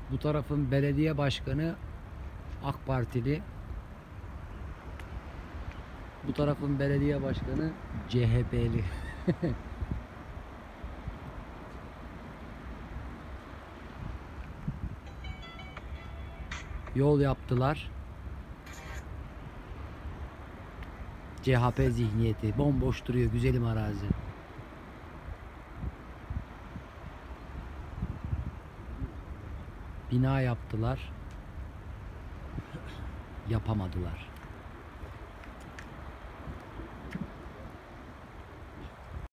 Bu tarafın belediye başkanı AK Partili. Bu tarafın belediye başkanı CHP'li. Yol yaptılar. CHP zihniyeti. Bomboş duruyor güzelim arazi. Bina yaptılar. Yapamadılar.